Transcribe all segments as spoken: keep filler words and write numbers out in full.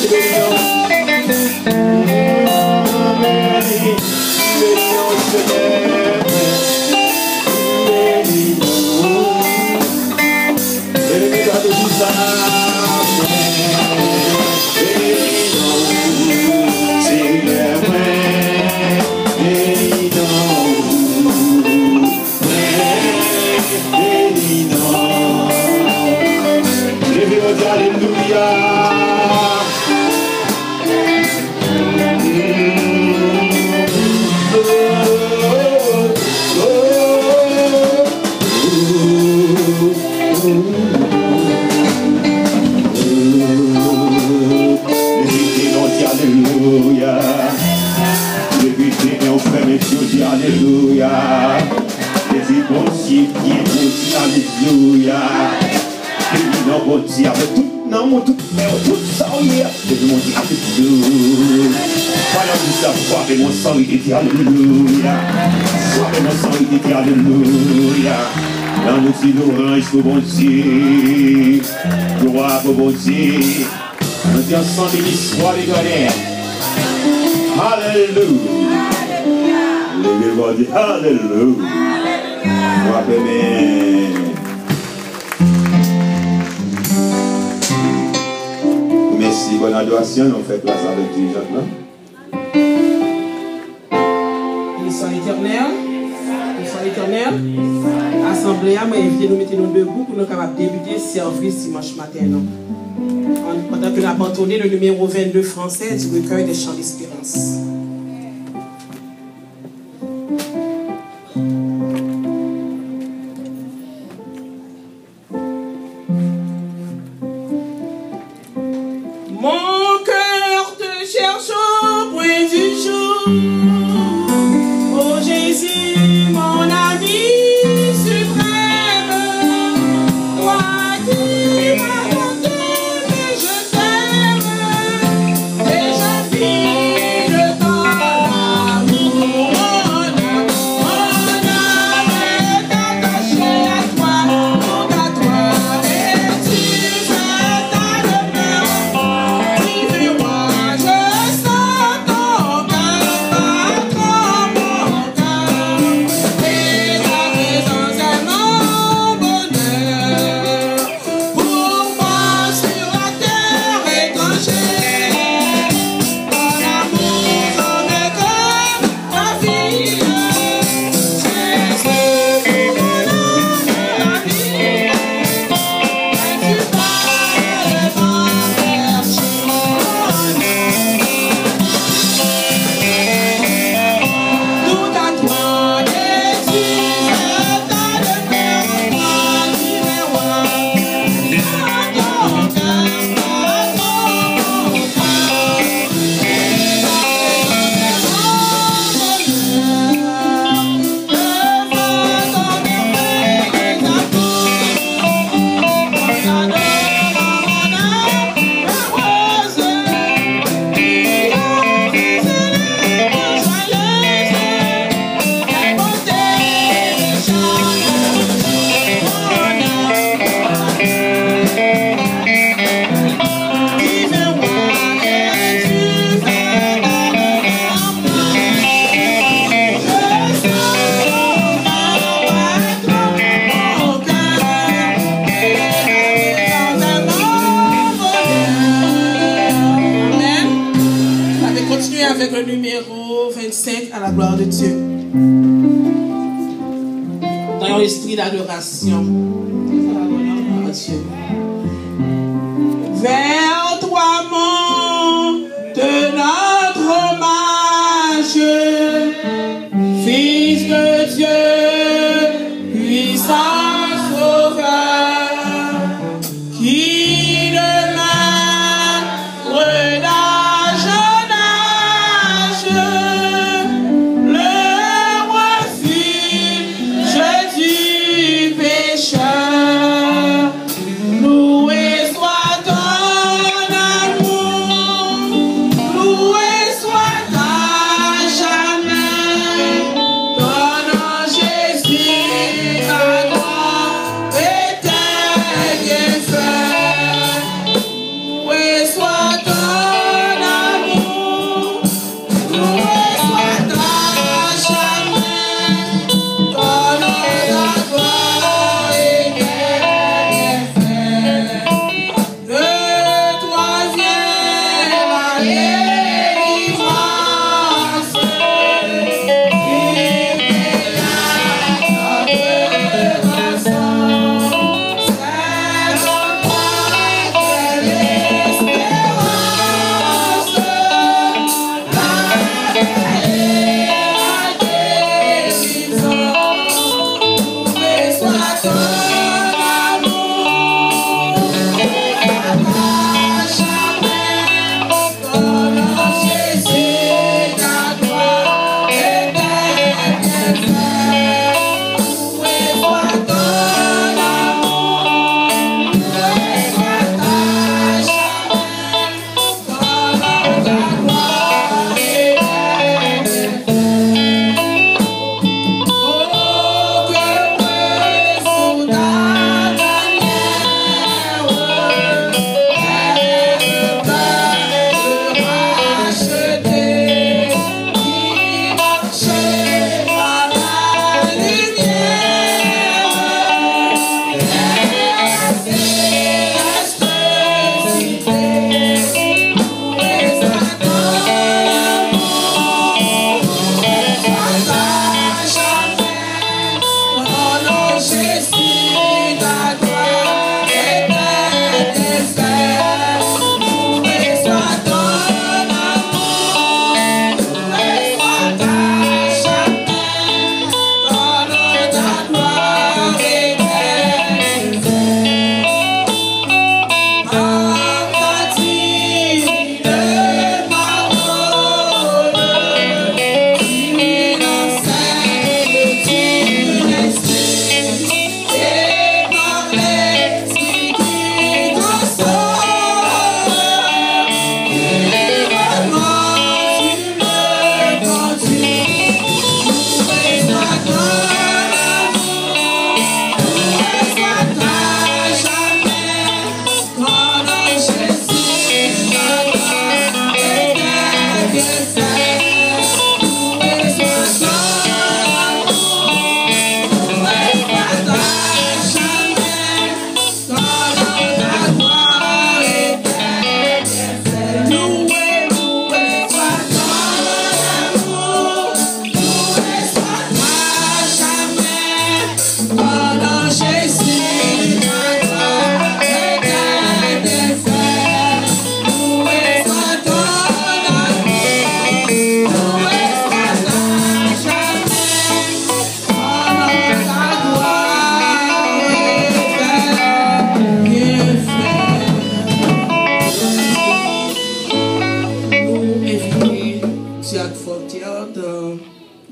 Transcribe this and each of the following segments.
Alléluia. Sois mon sang, il dit Alléluia. Dans nous, si nous range pour bon Dieu. Gloire pour bon Dieu. Nous disons ensemble, il soit les données. Alléluia. Alléluia. Alléluia. Amen. Merci, bonne adoration. On fait place avec Dieu maintenant. Éternel, soit éternel, assemblée, moi invite nous mettre nous debout pour nous capables débuter service dimanche matin. Pendant que nous avons entonné le numéro vingt-deux français du recueil des chants d'espérance. Mon cœur te cherche au point du jour. Oh Jésus, mon ami suprême, toi qui m'as porté, je t'aime, et je vis de ton amour. Mon âme, mon âme est attachée à toi, tout à toi, et tu fais ta demeure. Tu fais moi, je sens ton cœur battre. Avec le numéro vingt-cinq à la gloire de Dieu. Dans l'esprit d'adoration. Dieu. Vers toi monte notre hommage, Fils de Dieu, puissant sauveur, qui demeure d'âge en âge, le refuge du pécheur.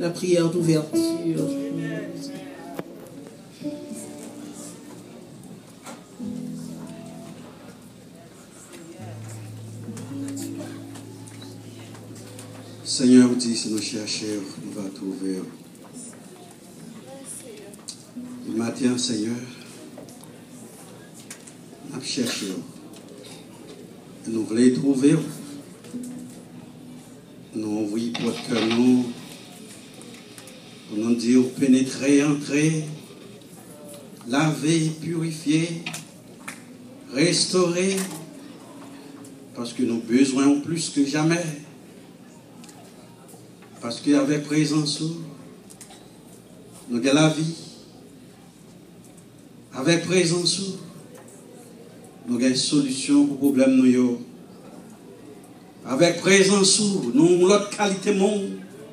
la prière d'ouverture. Seigneur, dit si nous cherchons, nous va trouver. Le matin, Seigneur, nous cherchons. Nous voulons trouver. Nous envoyons pour que nous, pour nous dire pénétrer, entrer, laver, purifier, restaurer, parce que nous avons besoin plus que jamais. Parce qu'avec présence, nous avons la vie. Avec présence, nous avons une solution pour le problème nous. Avec présence, nous avons l'autre qualité monde.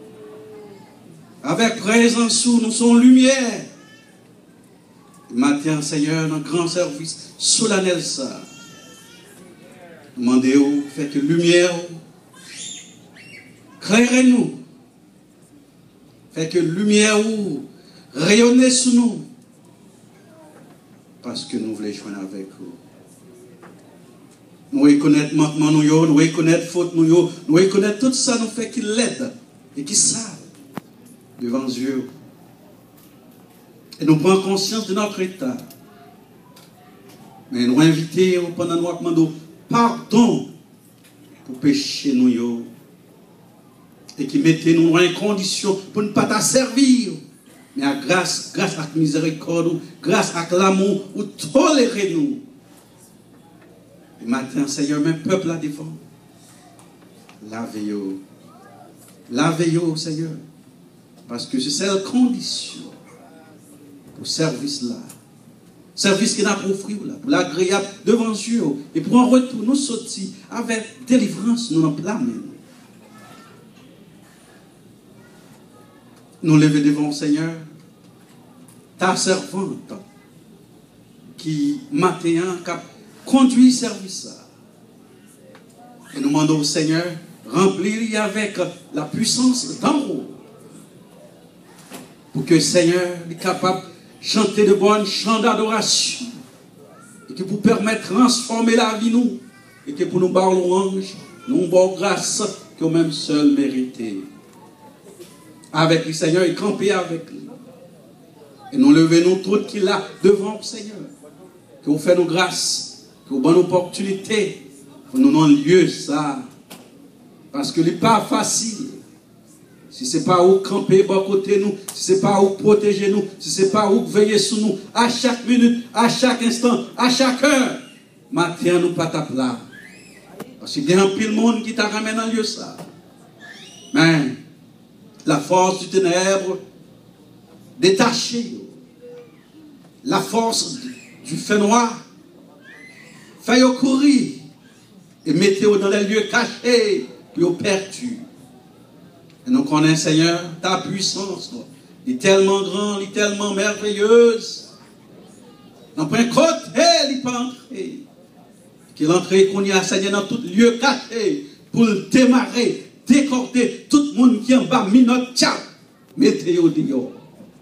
Avec présence, nous sommes lumière. Matin, Seigneur, dans grand service solennel ça. Demandez-vous, faites lumière, clairez-nous. Faites que lumière ou rayonner sur nous. Parce que nous voulons joindre avec vous. Nous reconnaître manquement nous, nous reconnaître faute nous, nous reconnaître tout ça nous fait qu'il l'aide et qu'il savent devant Dieu. Et nous prenons conscience de notre état. Mais nous invitons pendant nous demander pardon pour pécher nous. Et qui mettez nous en condition pour ne pas te servir. Mais à grâce, grâce à la miséricorde, grâce à l'amour, ou tolérer nous. Et maintenant, Seigneur, même peuple là devant. Lavez-vous. Lavez-vous, Seigneur. Parce que c'est cette condition pour ce service-là. Service qui n'a pas offert là, pour l'agréable devant Dieu. Et pour en retour, nous sortir avec délivrance, nous en plein même. Nous lever devant le Seigneur, ta servante qui matin a conduit service. Et nous demandons au Seigneur, remplir avec la puissance d'en haut. Pour que le Seigneur soit capable de chanter de bonnes chants d'adoration. Et que pour permettre de transformer la vie nous. Et que pour nous barrer l'orange, nous avons grâce que même seul mérité. Avec le Seigneur et camper avec lui. Et nous levons tout qui là devant le Seigneur. Que vous faites nos grâces, que vous donnez l'opportunité pour nous donner lieu ça. Parce que ce n'est pas facile. Si ce n'est pas où camper à côté nous, si ce n'est pas où protéger nous, si ce n'est pas où veiller sur nous, à chaque minute, à chaque instant, à chaque heure, matin nous pas ta plat. Parce qu'il y a un pile monde qui t'a ramené dans lieu ça. Mais la force du ténèbre détachée, la force du feu noir, faites courir et mettez-vous dans les lieux cachés, puis au perdu. Et nous connaissons, Seigneur, ta puissance, elle est tellement grande, elle est tellement merveilleuse. Dans point côté, elle n'est pas entrée. Qu'il entre qu'on y a, Seigneur, dans tout lieu caché, pour démarrer, décorder tout le monde qui est en bas, minot, tchao, mettez-vous dehors.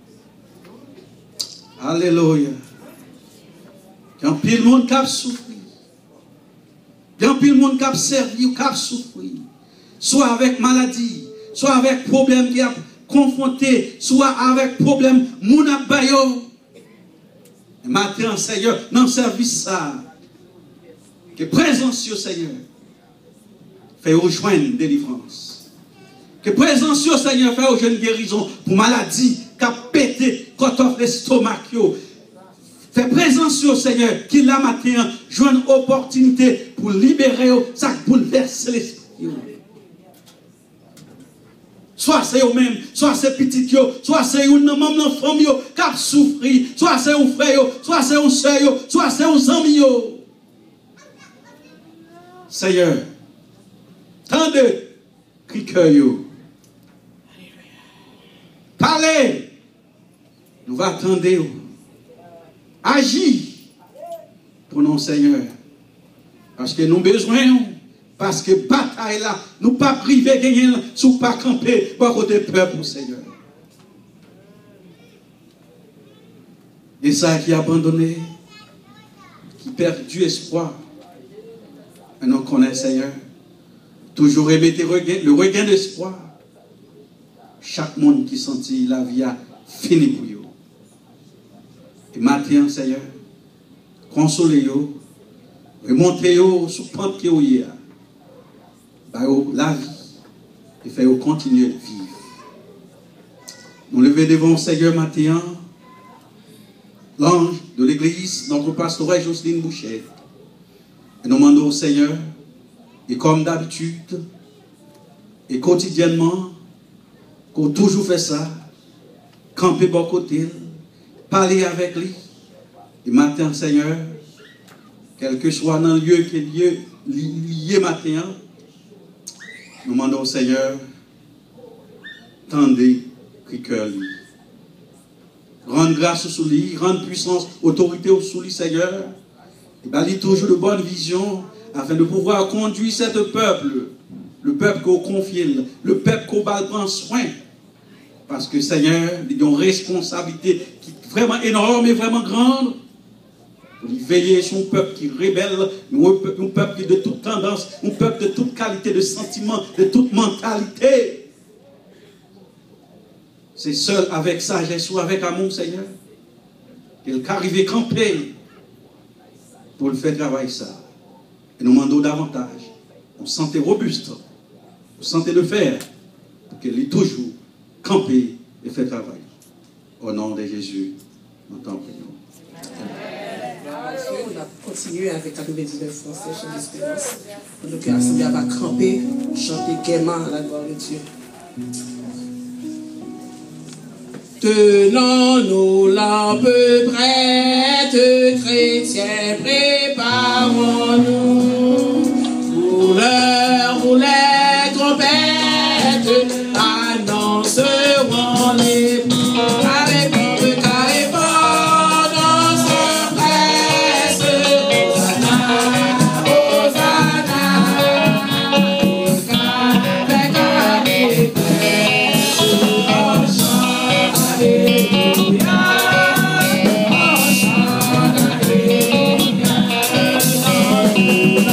Alléluia. Il y a un pile monde qui a souffert. Il y a un pile monde qui a servi ou qui a souffert. Soit avec maladie, soit avec problème qui a confronté, soit avec problème moun a bayo. Matin, Seigneur, dans le service ça, que présence sur Seigneur, fait rejoindre délivrance. Que présence sur Seigneur, fait rejoindre guérison pour maladie, qui a pété, quand on fait l'estomac. Fait présence sur Seigneur, qui là matin, joue une opportunité pour libérer, ça bouleverse l'esprit. Soit c'est eux-mêmes, soit c'est petit, soit c'est un membre de la famille qui a souffert, soit c'est un frère, soit c'est un soeur, soit c'est un ami. Seigneur, tant de cris. Parlez, nous allons attendre. Agis pour nous, Seigneur. Parce que nous avons besoin. Parce que bataille là, nous pas priver de gagner, sous pas camper, pas côté peuple, Seigneur. Et ça qui est abandonné, qui perd du espoir. Et nous connaissons, Seigneur, toujours émettre le regain d'espoir. Chaque monde qui sentit la vie a fini pour eux. Et maintenant, Seigneur, consolez-vous, remontez-vous sur le pente qui est la vie et faites-vous continuer de vivre. Nous levons devant Seigneur maintenant l'ange de l'église, notre pasteur Jocelyne Boucher. Et nous demandons au Seigneur, et comme d'habitude, et quotidiennement, qu'on toujours fait ça, camper bon côté, parler avec lui. Et maintenant, Seigneur, quel que soit dans le lieu qui est lié, lié maintenant, nous demandons au Seigneur, tendez qui cœur lui. Rendre grâce sur lui, rendre puissance, autorité sur lui, Seigneur. Et bien, il toujours de bonnes visions afin de pouvoir conduire ce peuple, le peuple qu'on confie, le peuple qu'on prend soin. Parce que, Seigneur, il y a une responsabilité qui est vraiment énorme et vraiment grande. Pour veiller sur un peuple qui rebelle, un peuple de toute tendance, un peuple de toute qualité de sentiment, de toute mentalité. C'est seul avec sagesse ou avec amour, Seigneur, qu'il arrive à camper pour le faire travailler ça. Et nous demandons davantage. On sentait robuste, on sentait de fer, pour qu'il ait toujours campé et fait travail. Au nom de Jésus, nous t'en prions. On a continué avec la nouvelle dix-neuf français, chant d'espérance. Donc l'Assemblée va camper, chanter gaiement à la gloire de Dieu. Tenons-nous lampes prêtes, chrétiens, préparons-nous. Pour l'heure où les trompettes annonceront les carrés pommes, carrés pommes, dans ce presse. Hosanna, Hosanna, Hosanna, avec carrés presse, on chante Alléluia, on chante Alléluia.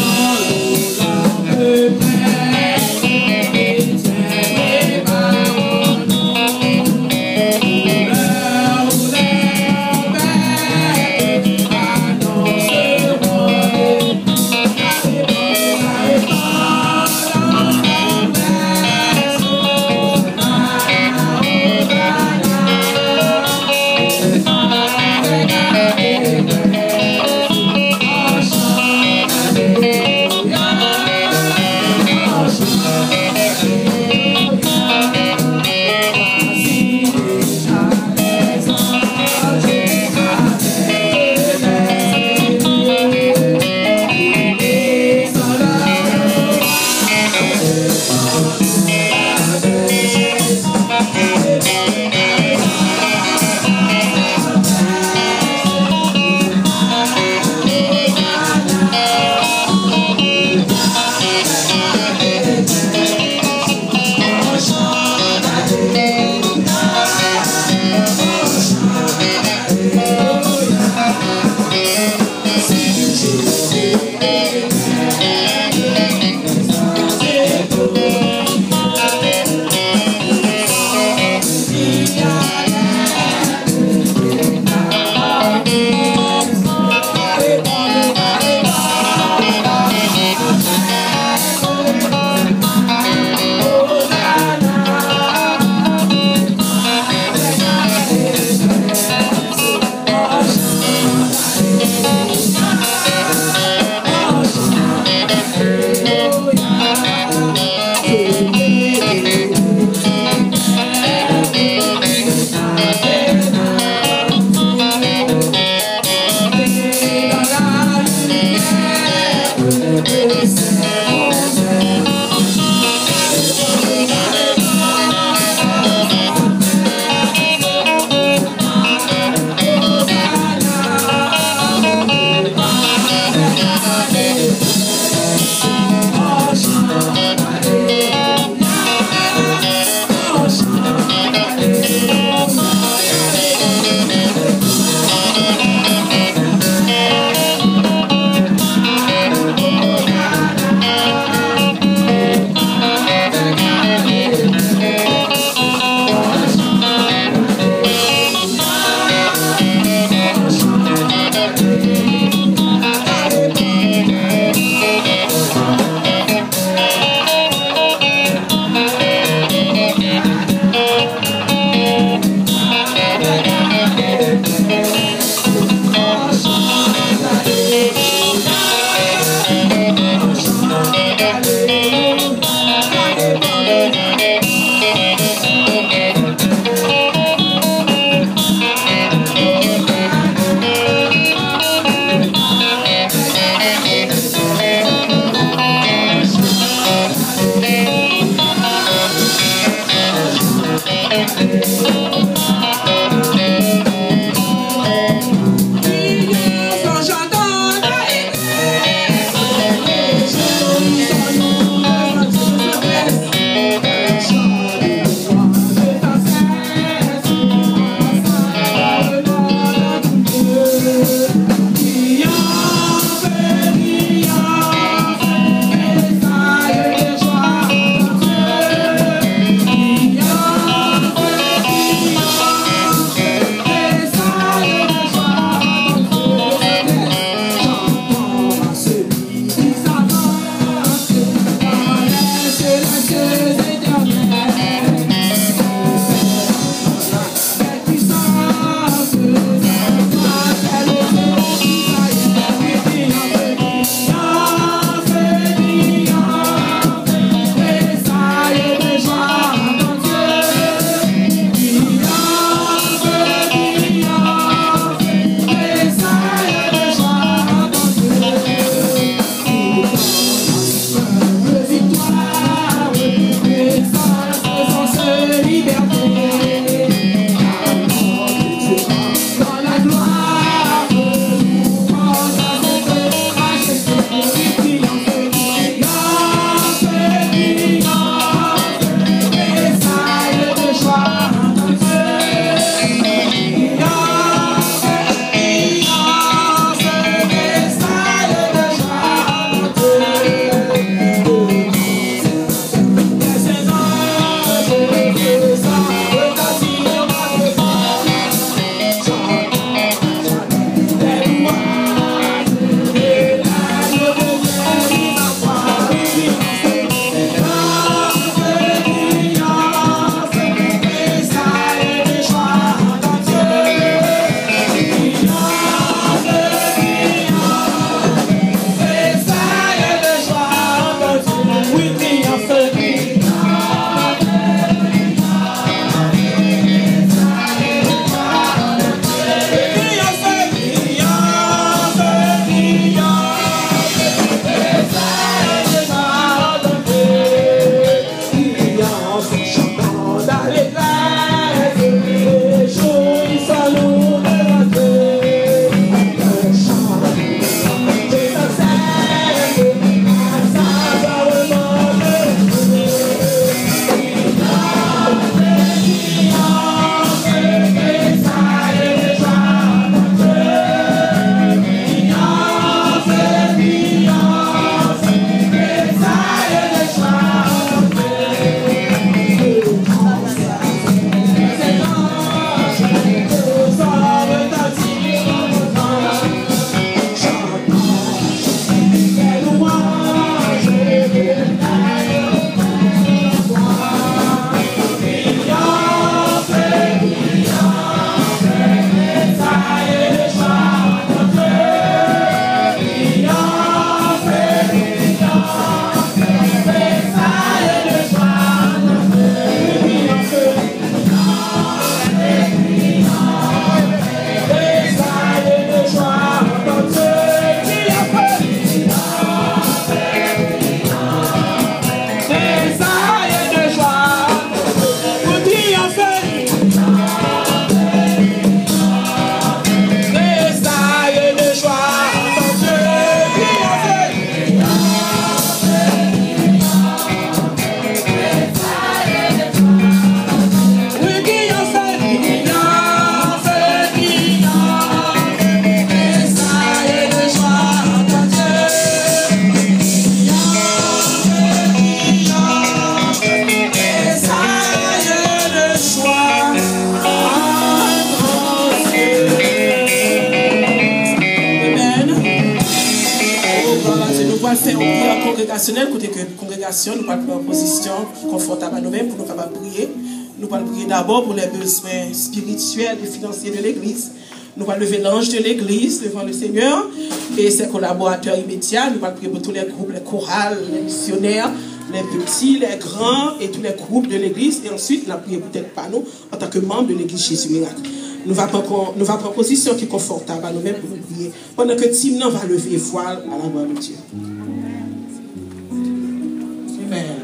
faire une prière congrégationnelle, côté que congrégation, nous allons prendre position confortable à nous-mêmes pour nous capables de prier. Nous allons prier d'abord pour les besoins spirituels et financiers de l'Église. Nous allons lever l'ange de l'Église devant le Seigneur et ses collaborateurs immédiats. Nous allons prier pour tous les groupes, les chorales, les missionnaires, les petits, les grands et tous les groupes de l'Église. Et ensuite, nous allons prier peut-être pas nous en tant que membres de l'Église Jésus Miracle. Nous allons prendre, nous allons prendre position qui est confortable à nous-mêmes pour nous prier. Pendant que Tim va lever voile à la gloire de Dieu. Amen.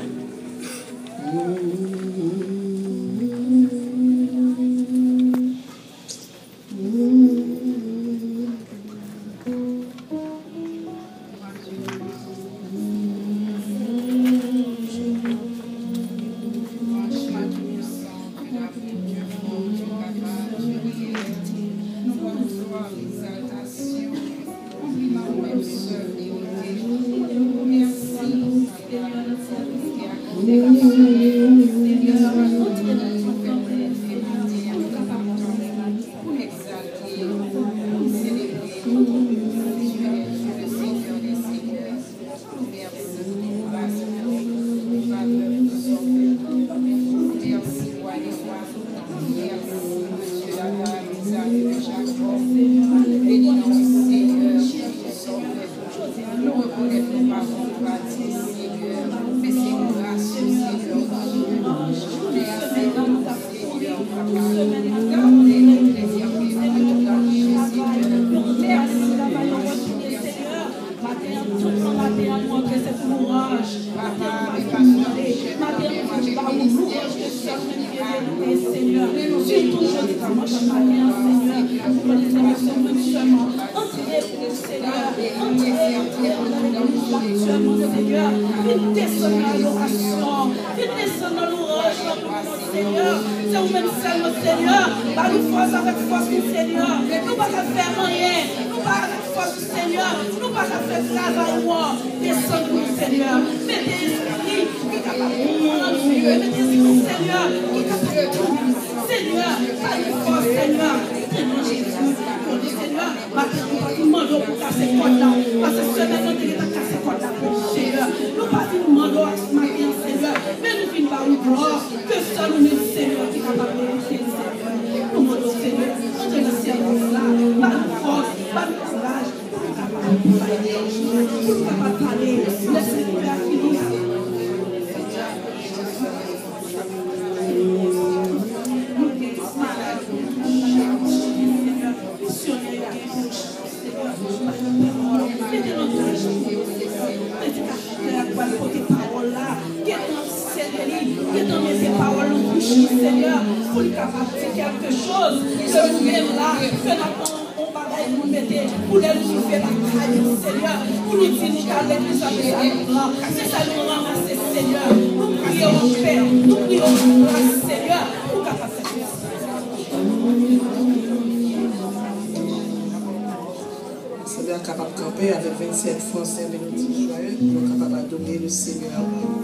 Capable de camper avec vingt-sept Français mélodies joyeux, nous sommes capables d'adorer le Seigneur.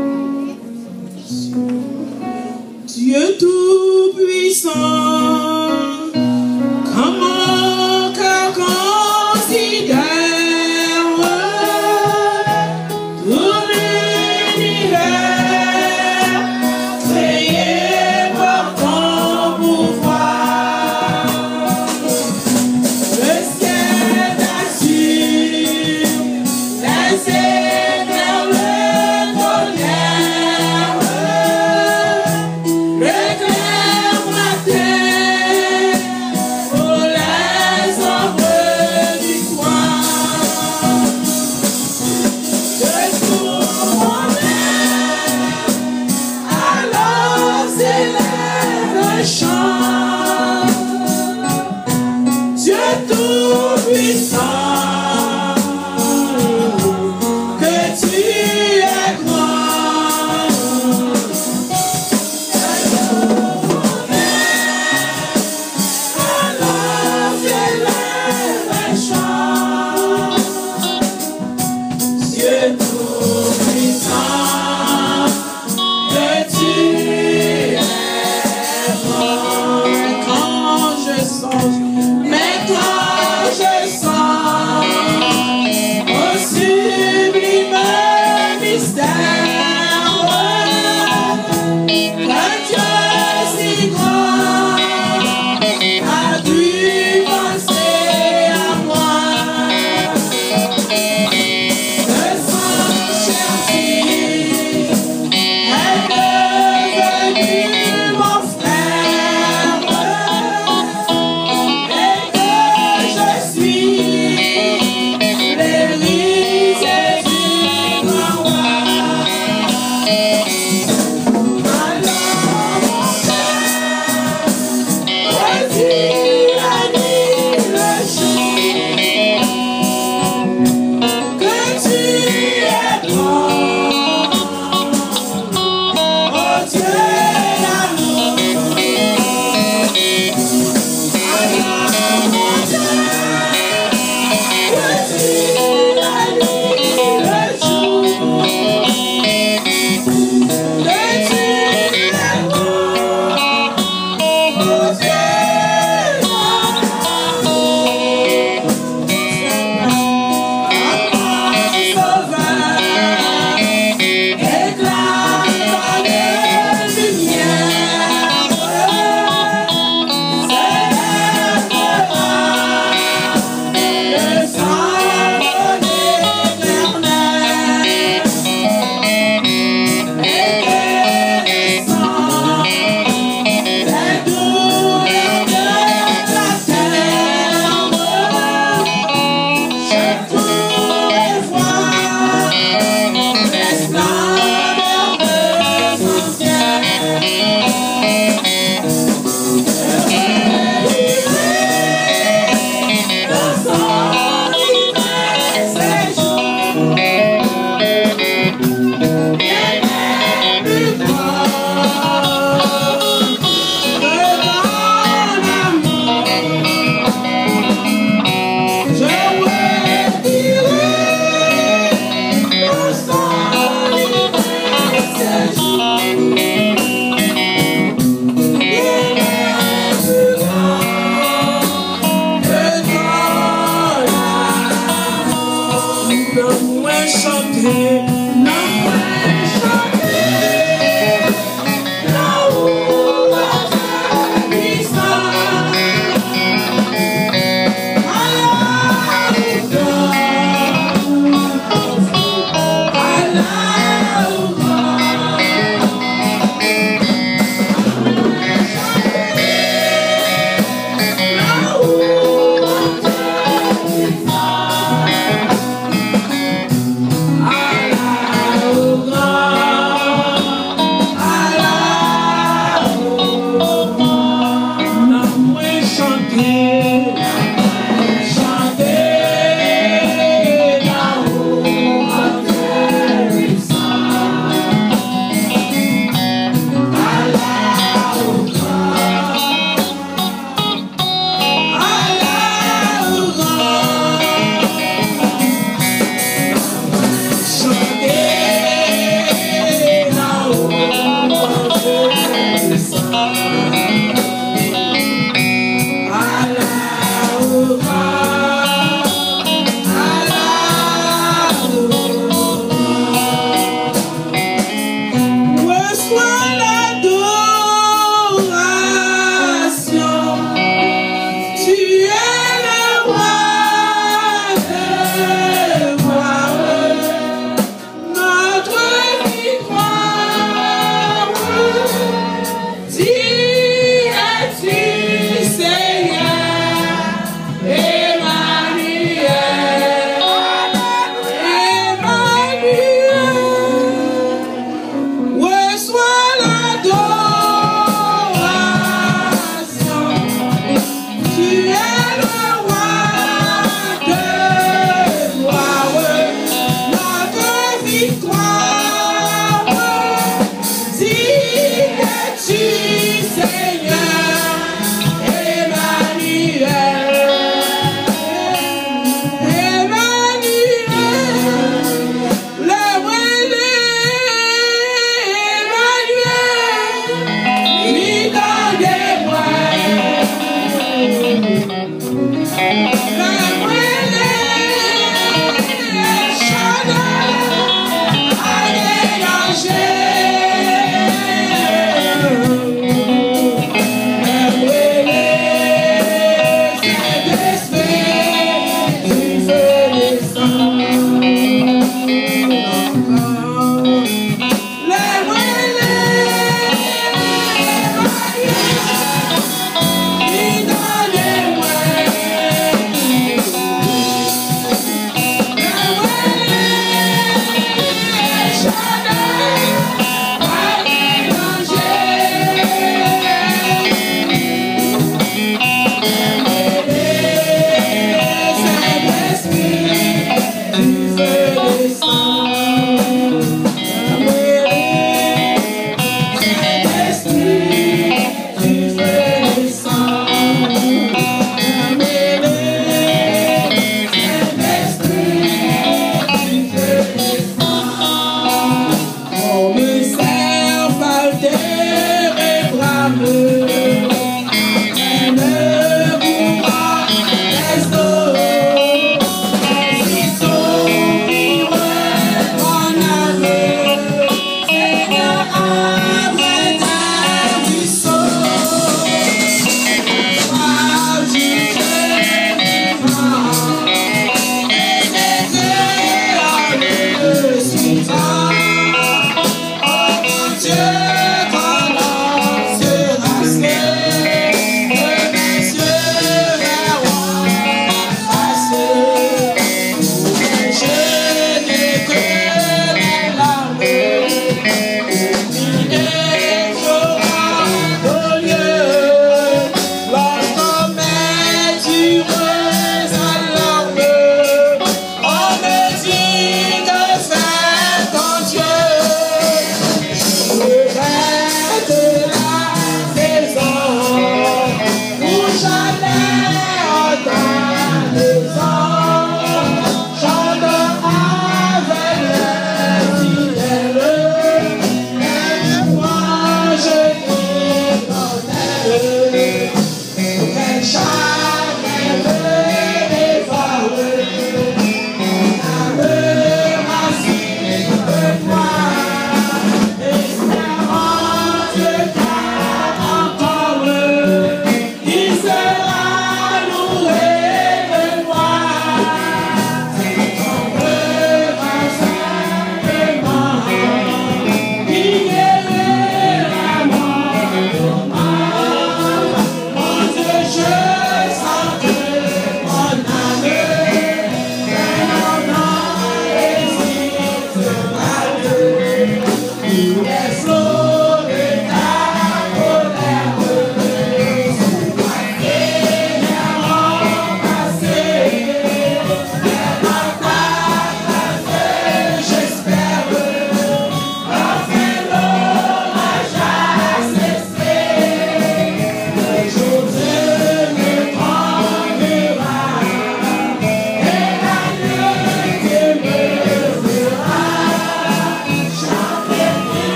Dieu Tout-Puissant, comment qu'à considère tout l'univers créé par ton pouvoir, le ciel t'assure, les étoiles le tonnerre, le clair matin. Notre victoire, dis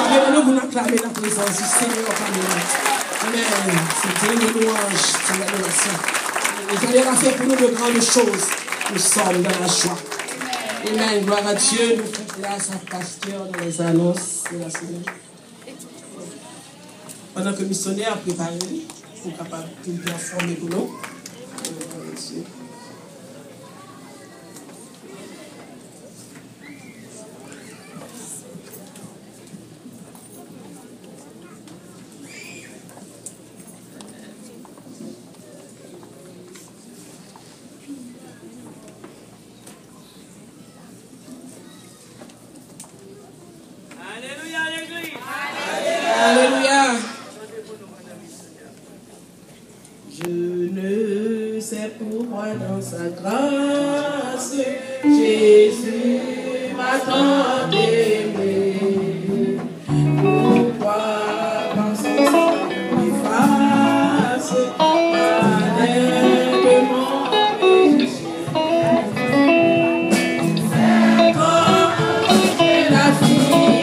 Levez-nous pour nous acclamer la présence du Seigneur parmi nous. Amen. C'est Dieu de louange, c'est l'adoration. L'éternel a fait pour nous de grandes choses. Nous sommes dans la joie. Amen. Gloire à Dieu. Nous faisons grâce à pasteur dans les annonces de la semaine. Pendant que le missionnaire a préparé pour capable de bien former pour nous. Alléluia. Je ne sais pourquoi dans sa grâce, Jésus m'a tant aimé. Pourquoi dans son sacrifice, malheureusement péché. C'est comme la fille.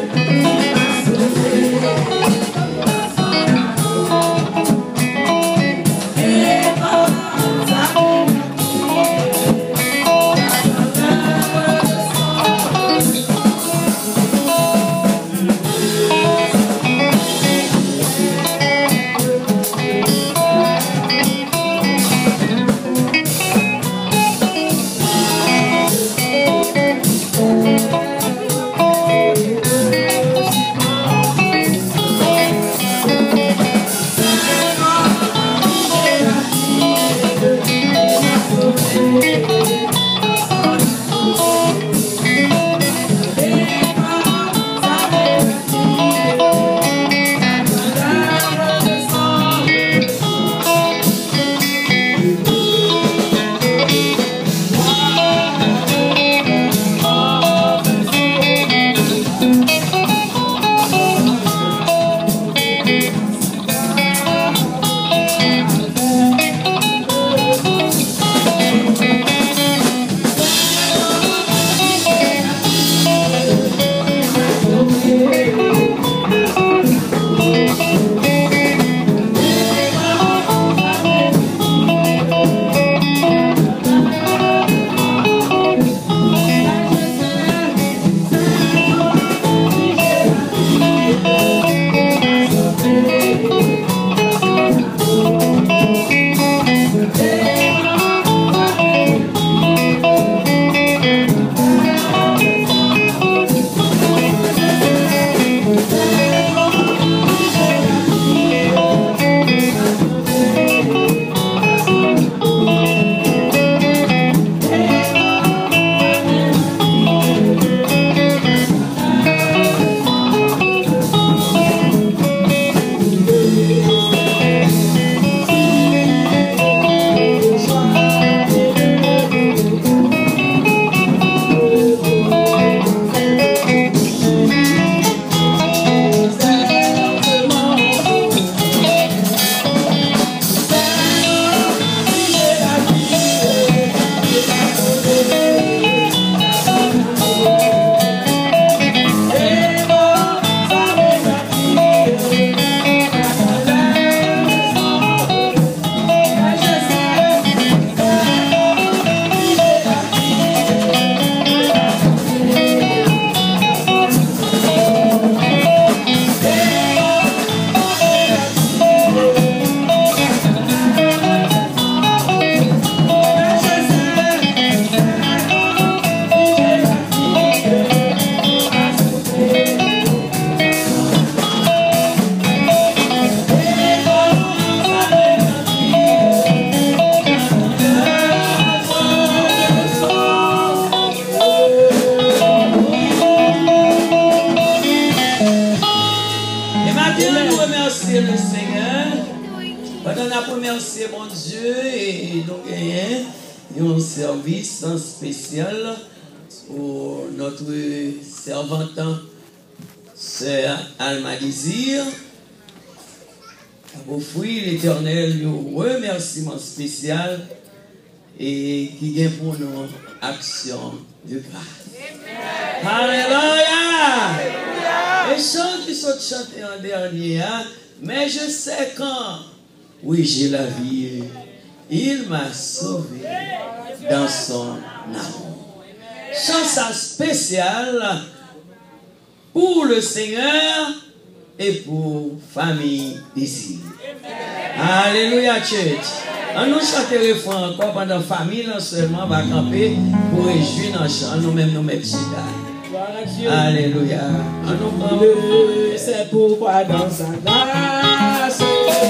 Un service spécial pour notre servante Sœur Alma Désir. Pour offrir l'Éternel un remerciement spécial et qui vient pour nous action de grâce. Alléluia! Et chante autres chanter en dernier, hein? Mais je sais quand, oui, j'ai la vie, il m'a sauvé dans son amour. Chant spéciale pour le Seigneur et pour famille d'ici. Alléluia, church. On nous chante le refrain encore pendant la famille, non seulement, va camper pour réjouir dans le chant, nous-mêmes nous mettons chita. Alléluia. On nous prend. C'est pourquoi dans sa grâce,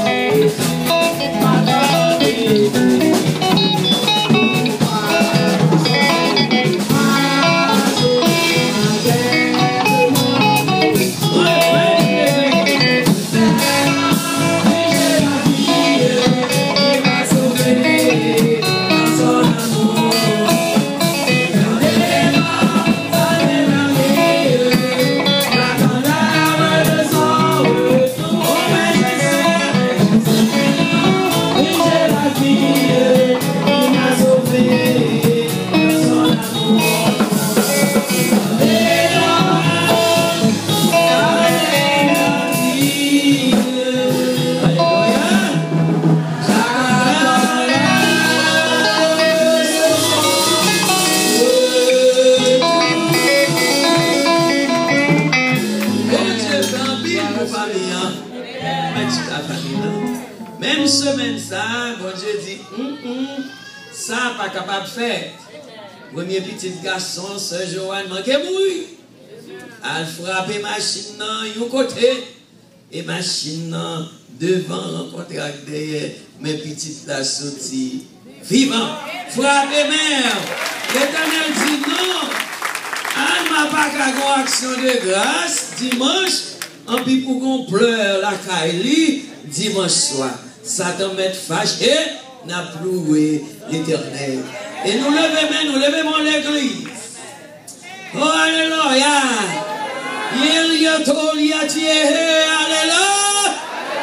même semaine ça, bon Dieu dit, hum, hum, ça pas capable de faire. Premier petit garçon, Sœur Joanne, manque mouille. Elle frappe machine dans un côté et machine devant rencontrer avec derrière mes petites la sortie vivant. Frappe mère. L'Éternel dit non. Elle m'a pas qu'à une action de grâce dimanche. En plus pour qu'on pleure la caille dimanche soir. Satan met fâché, n'a ploué l'Éternel. Et nous levons, nous levons l'église. Oh, alléluia. Il y a trop, il y a tié, alléluia.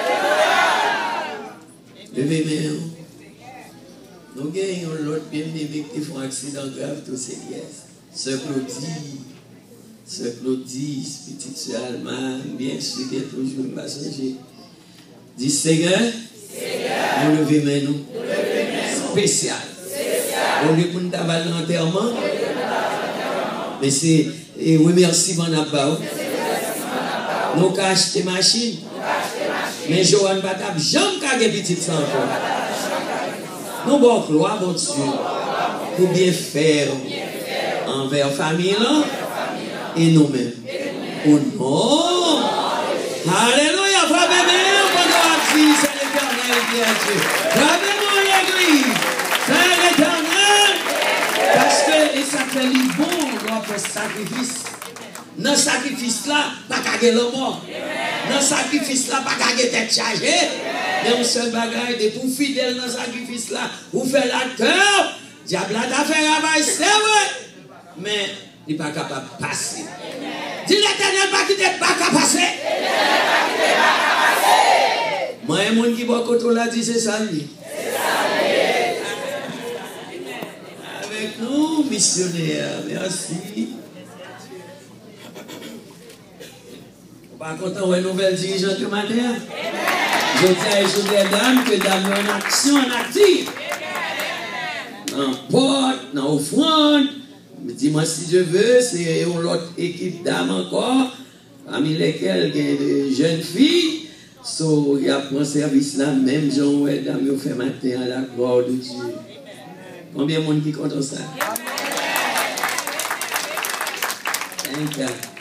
Levez-moi. Nous gagnons l'autre bien-aimé qui font un accident grave, tout c'est yes. Sœur Claudie, Sœur Claudie, petite sœur Alma, bien sûr, qui est toujours une passager. Dis Seigneur, nous levons nous. Spécial. Au lieu pour nous avoir l'enterrement, mais c'est et oui, merci, mon abba. Nous avons acheté machine. Mais Joanne va taper jamais qu'à des petites sans encore. Nous avons gloire, mon Dieu, pour bien faire envers la famille et nous-mêmes. Au nom. Alléluia, frère bébé, c'est l'Éternel qui a Dieu. Frère l'église, c'est l'Éternel. Parce que ça fait du bon après sacrifice. Dans ce sacrifice-là, pas qu'à la mort. Dans ce sacrifice-là, pas qu'à être chargé. Mais un seul bagage, de pour fidèle dans ce sacrifice-là, vous faites la cœur, diable a fait travail, c'est vrai. Mais il n'est pas capable de passer. Dis l'Éternel, pas qu'il n'est pas capable de passer. Moi, et mon qui va côté là, dit c'est ça lui. Avec nous, missionnaires, merci. Pas content de nouvelle dirigeante du matin. Je dis à les dames que dames en action, en actif. Dans porte, dans offrande. Dis-moi si je veux, c'est une autre équipe d'âmes encore, parmi lesquelles il y a des jeunes filles. So, il y a un service là, même Jean et dames ont fait matin à la gloire de Dieu. Combien de monde qui compte ça? Thank you.